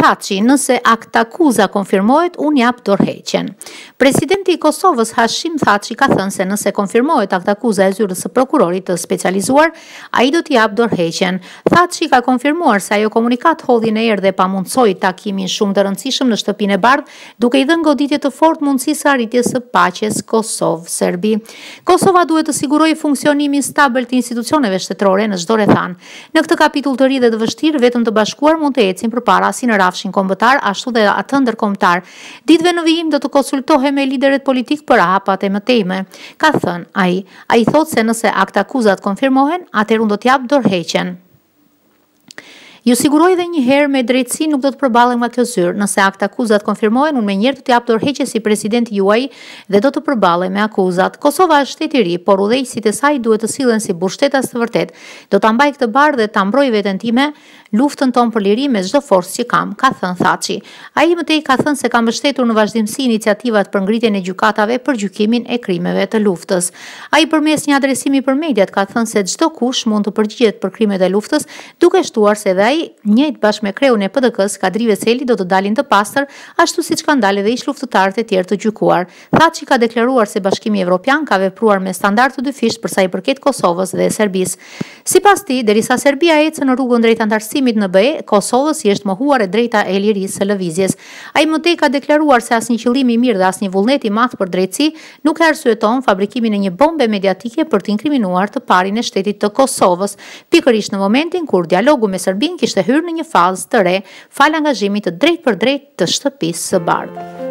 Thaçi, nëse aktakuza konfirmohet, unë jap dorëheqjen. Presidenti i Kosovës Hashim Thaçi ka thënë se nëse konfirmohet aktakuza e zyrës së prokurorit të specializuar, ai do t'i jap dorëheqjen. Thaçi ka konfirmuar se ajo komunikat hodhi në erë dhe pamundsoi takimin shumë të rëndësishëm në shtëpinë e bardhë, duke i dhënë goditje të fortë mundësisë së arritjes së paqes Kosovë-Serbi. Kosova duhet të sigurojë funksionimin stabil të institucioneve shtetërore në çdo rrethan. Në këtë kapitull të ri dhe të vështirë, vetëm të bashkuar mund të ecin përpara si në rafshin kombëtar, ashtu dhe atë ndërkombëtar. Ditëve në vijim do të konsultohem me liderët politik për hapat e mëtejme, ka thënë ai. Ai thotë se nëse aktakuzat konfirmohen, atëherë unë do t'jap dorëheqjen. Ju siguroj edhe një herë me drejtësi nuk do të përballem nga kjo zyrë. Nëse aktakuzat konfirmohen, unë menjëherë do t'jap dorëheqje si president juaj dhe do të përballem me akuzat. Kosova është shtet i ri, por udhëheqësit e saj duhet të sillen si pushtetas të vërtet. Do ta mbaj këtë bardhë dhe ta mbroj veten time, luftën tonë për liri me çdo forcë që kam, ka thënë Thaçi. Ai mëtej ka thënë se ka mbështetur në vazhdimsi iniciativat për ngritjen e gjykatave për gjykimin e krimeve të luftës. Ai përmes një adresimi për mediat ka thënë se çdo kush mund të përgjigjet për krimet e luftës, duke shtuar se edhe ai njëjtë bashkë me kreun e PDK-s, Kadri Veseli, do të dalin të pastër, ashtu siç kanë dalë edhe ish luftëtarët e tjerë të gjykuar. Thaçi ka deklaruar se Bashkimi Evropian ka vepruar me standard të dyfisht për sa i përket Kosovës dhe Serbisë. Sipas tij, derisa Serbia ecën në rrugën drejt antarësimit në BE, Kosovës i është mohuar e drejta e lirisë së lëvizjes. Ai mëtej ka deklaruar se asnjë qëllim i mirë dhe asnjë vullnet i madh për drejtësi nuk e arsyeton fabrikimin e një bombe mediatike për të inkriminuar të parin e shtetit të Kosovës, pikërisht në momentin kur dialogu me Serbinë kishte hyrë në një fazë të re, fal angazhimit të drejtë për drejtë të Shtëpisë së Bardhë.